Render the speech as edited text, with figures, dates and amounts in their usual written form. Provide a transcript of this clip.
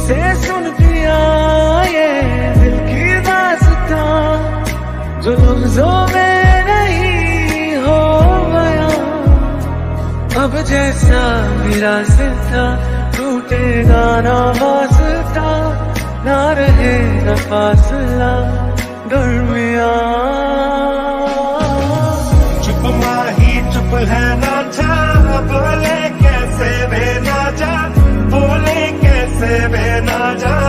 से सुन दिया ये दिल की दास्तां, जो लफ्जों में नहीं हो गया। अब जैसा मेरा था टूटेगा ना वास्ता, ना रहे न फासला दरमियां। चुप माही चुप है ना जा, बोले कैसे वे ना जा, बोले कैसे वे ना जा।